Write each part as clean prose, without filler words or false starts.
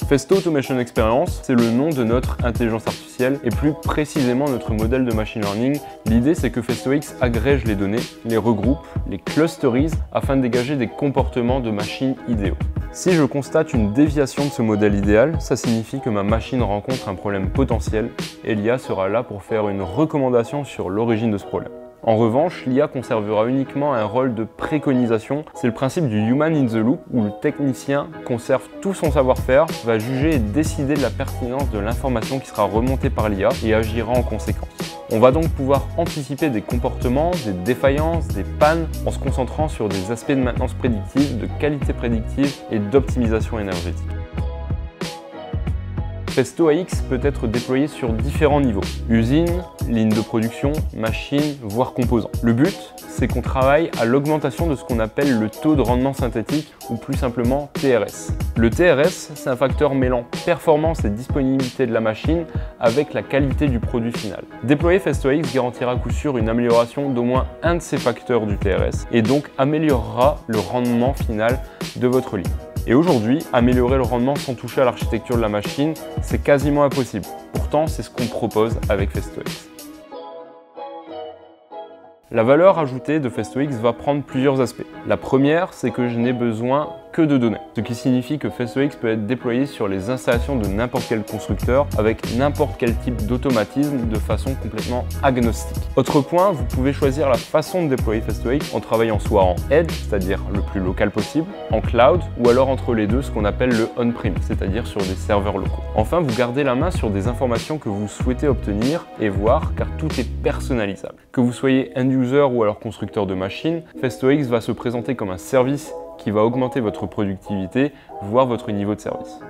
Festo Automation Experience, c'est le nom de notre intelligence artificielle et plus précisément notre modèle de machine learning. L'idée, c'est que FestoX agrège les données, les regroupe, les clusterise afin de dégager des comportements de machine idéaux. Si je constate une déviation de ce modèle idéal, ça signifie que ma machine rencontre un problème potentiel et l'IA sera là pour faire une recommandation sur l'origine de ce problème. En revanche, l'IA conservera uniquement un rôle de préconisation. C'est le principe du human in the loop où le technicien conserve tout son savoir-faire, va juger et décider de la pertinence de l'information qui sera remontée par l'IA et agira en conséquence. On va donc pouvoir anticiper des comportements, des défaillances, des pannes en se concentrant sur des aspects de maintenance prédictive, de qualité prédictive et d'optimisation énergétique. FestoAX peut être déployé sur différents niveaux, usine, ligne de production, machine, voire composants. Le but, c'est qu'on travaille à l'augmentation de ce qu'on appelle le taux de rendement synthétique ou plus simplement TRS. Le TRS, c'est un facteur mêlant performance et disponibilité de la machine avec la qualité du produit final. Déployer FestoAX garantira à coup sûr une amélioration d'au moins un de ces facteurs du TRS et donc améliorera le rendement final de votre ligne. Et aujourd'hui, améliorer le rendement sans toucher à l'architecture de la machine, c'est quasiment impossible. Pourtant, c'est ce qu'on propose avec FestoX. La valeur ajoutée de FestoX va prendre plusieurs aspects. La première, c'est que je n'ai besoin que de données, ce qui signifie que FestoX peut être déployé sur les installations de n'importe quel constructeur avec n'importe quel type d'automatisme de façon complètement agnostique. Autre point, vous pouvez choisir la façon de déployer FestoX en travaillant soit en edge, c'est-à-dire le plus local possible, en cloud ou alors entre les deux, ce qu'on appelle le on-prem, c'est-à-dire sur des serveurs locaux. Enfin, vous gardez la main sur des informations que vous souhaitez obtenir et voir car tout est personnalisable. Que vous soyez end-user ou alors constructeur de machines, FestoX va se présenter comme un service qui va augmenter votre productivité, voire votre niveau de service.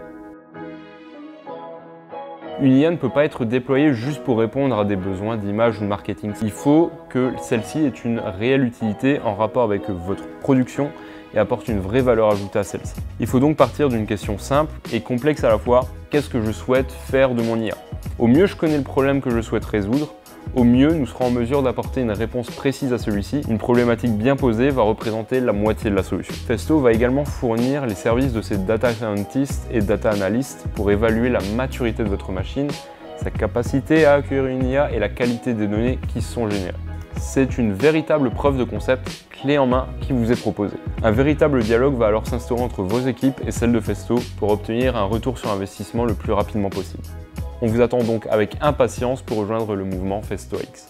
Une IA ne peut pas être déployée juste pour répondre à des besoins d'image ou de marketing. Il faut que celle-ci ait une réelle utilité en rapport avec votre production et apporte une vraie valeur ajoutée à celle-ci. Il faut donc partir d'une question simple et complexe à la fois. Qu'est-ce que je souhaite faire de mon IA? Au mieux je connais le problème que je souhaite résoudre, au mieux, nous serons en mesure d'apporter une réponse précise à celui-ci. Une problématique bien posée va représenter la moitié de la solution. Festo va également fournir les services de ses data scientists et data analysts pour évaluer la maturité de votre machine, sa capacité à accueillir une IA et la qualité des données qui sont générées. C'est une véritable preuve de concept clé en main qui vous est proposée. Un véritable dialogue va alors s'instaurer entre vos équipes et celles de Festo pour obtenir un retour sur investissement le plus rapidement possible. On vous attend donc avec impatience pour rejoindre le mouvement FestoX.